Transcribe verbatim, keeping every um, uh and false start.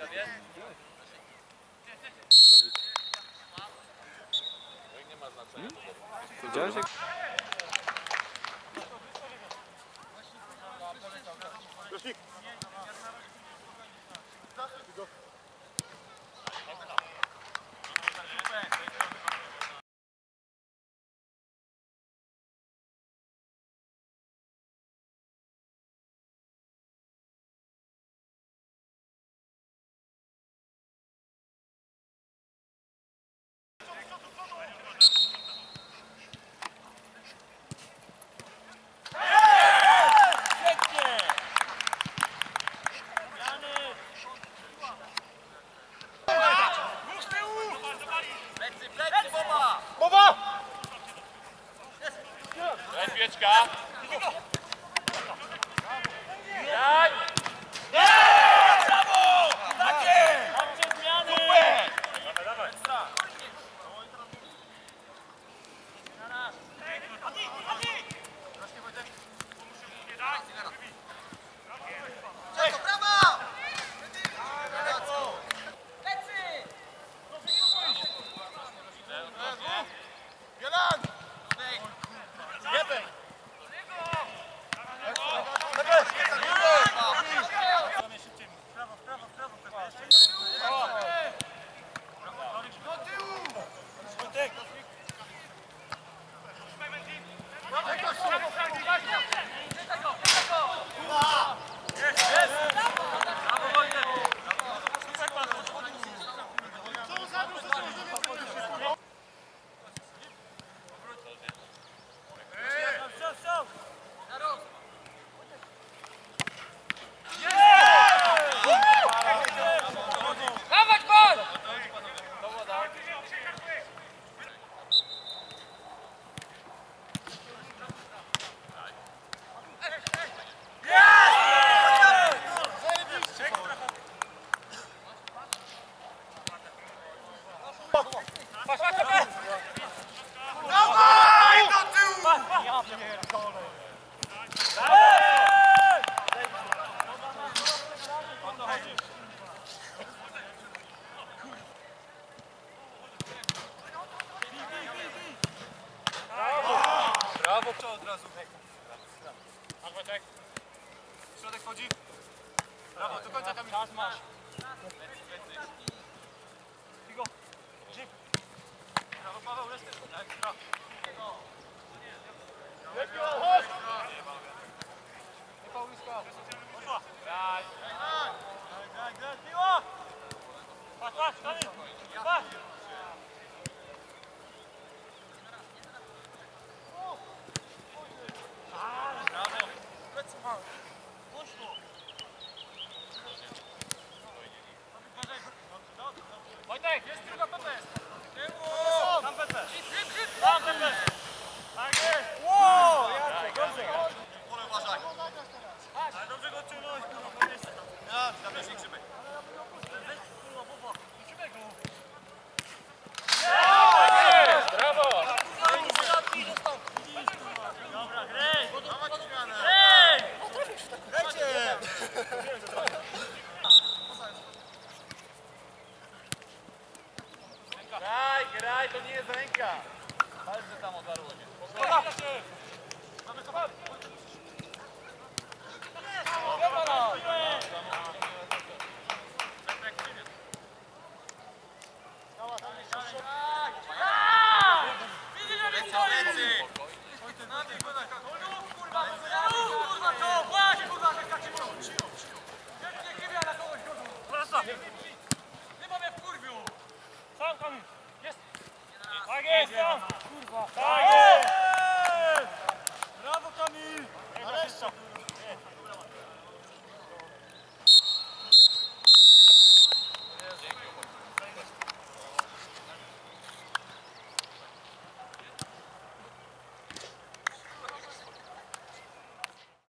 Widziałeś jak... Pieczka! Daj! Brawo! Takie! Chodźcie zmiany! Dawaj, dawaj! Chodzi, chodzi! Troszkę Wojtek. Czeko, brawo! Lecy! Jeden! Jeden! Prawo, prawo, prawo. Do tyłu! Wojtek! Jest, jest! Brawo, Wojtek! Brawo! Co od razu? Wojtek. Środek wchodzi. Brawo, do końca Kamil. Czas masz. Figo. Brawo, Paweł, resztę. Ekstra. Chodź! Nie Pauliska. Graj. Graj, graj, Figo! Patrz, patrz, Kamil. Patrz. Wojtek, jest druga P P. Tam P P. Tam P P. Tak jest. Wow, jak dobrze. Pole uważaj. Ale dobrze go odciągnąłeś. Ja, tam się grzyby. Brawo. Dobra, grej. Grej. Grajcie. Graj, graj, to nie jest ręka. Palce tam odarło się. Mamy to.